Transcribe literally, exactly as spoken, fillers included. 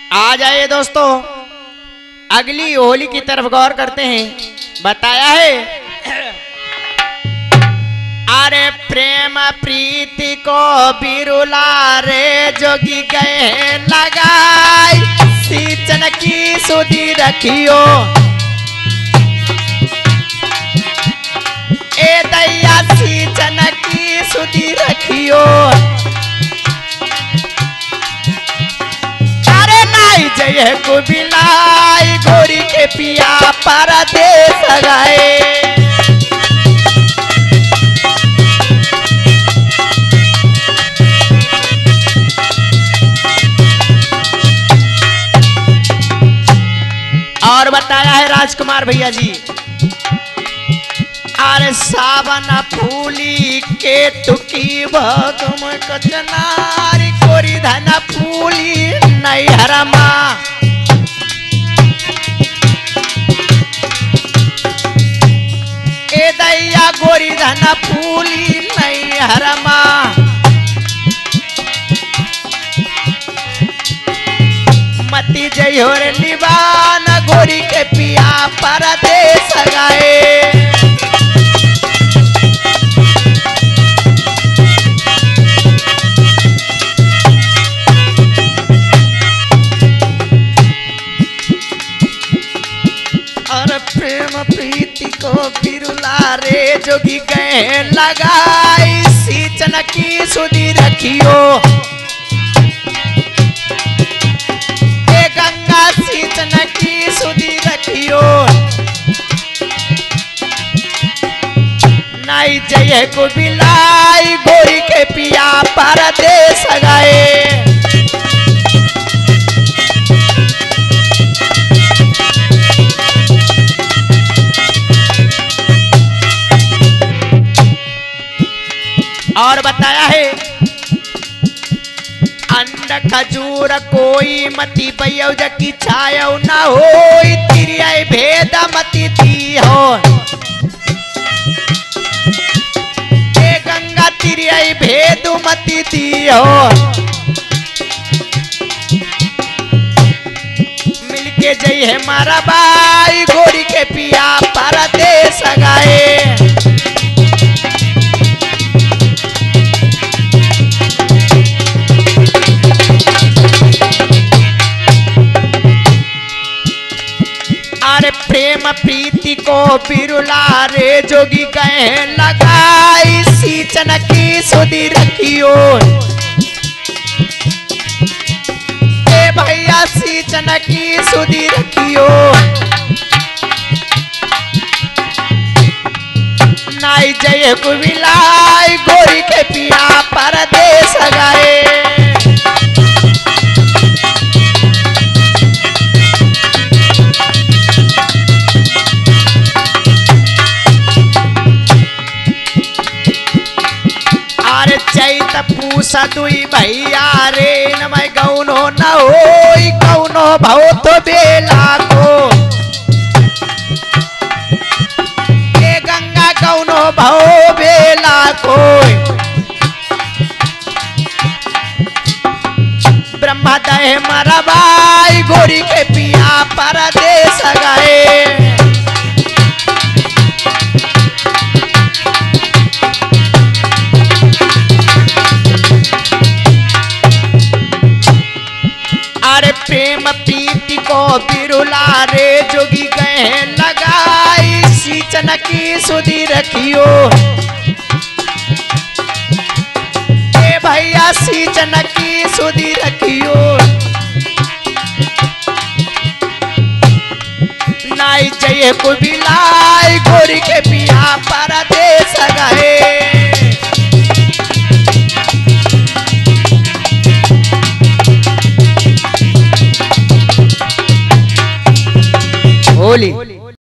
आ जाइए दोस्तों, अगली होली की तरफ गौर करते हैं। बताया है अरे प्रेम प्रीति को बिरुला रे जोगी गए लगाई, सींचन की सुधी रखियो ए दैया, सींचन की सुधी रखियो। अरे नाई जय को बिलाई गोरी के पिया परदेस गए। और बताया है राजकुमार भैया जी, अरे सावन फूली के तुकी भगम कचनारी कोरी धन फूली नैहरमा। ए दैया गोरी धन फूली नैहरमा। मती जय हो रे निवान गोरी के पिया परदेस गए। और प्रेम प्रीति को बिरुला रे जोगी गए लगाई, सींचन की सुधी रखियो गंगा, सींचन की सुधी रखियो। नाई जय को बिलाई गोरी के पिया परदेस गए। और बताया है अंड खजूर कोई मती पयौ जकी छायौ न होई, तिरिय भेद मती दी हो ए गंगा, तिरिय भेद मती दी हो। मिलके जई है मारा बाई गोरी के पिया परदेस गए। अरे प्रेम प्रीति को बिरुला रे जोगी गए लगाई, सींचन की सुधी रखियो ए भैया, सींचन की सुधी रखियो। नाई जय को बिलाई गोरी के पिया परदेस गए। चैत पूसा दुई भैया रे न मैं गौनो न होई, गौनो भौ तो बेला को ए गंगा, गौनो भौ बेला को। ब्रह्मा दह मरबाई गोरी के पिया परदेस गए। अरे प्रेम प्रीति को बिरुला रे जोगी गए लगाई, सींचन की सुधी रखियो ए भैया, सींचन की सुधी रखियो। नाई जय को बिलाई गोरी के पिया परदेस गए। होली